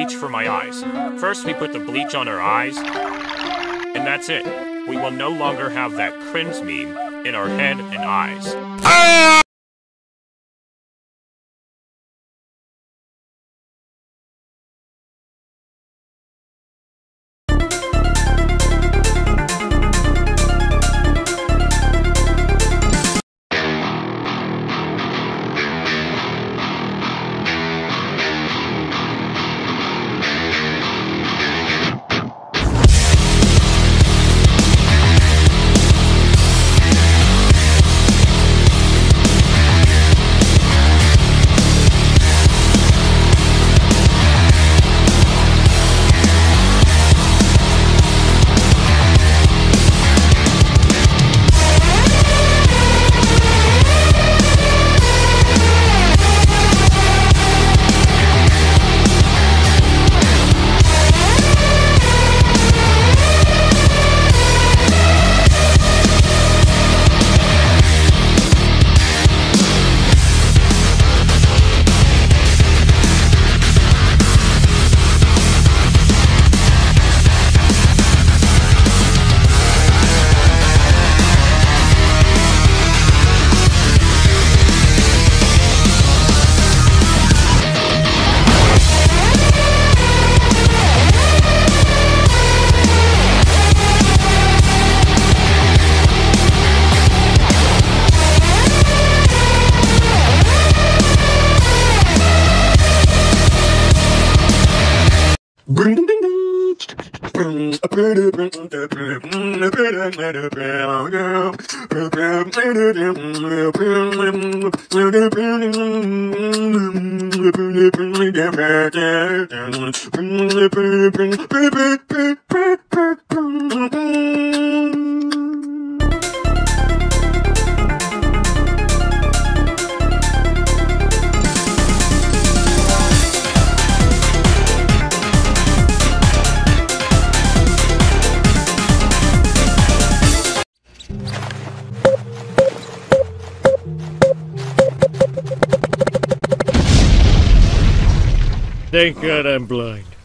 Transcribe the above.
bleach for my eyes. First, we put the bleach on our eyes, and that's it. We will no longer have that cringe meme in our head and eyes. Thank God I'm blind.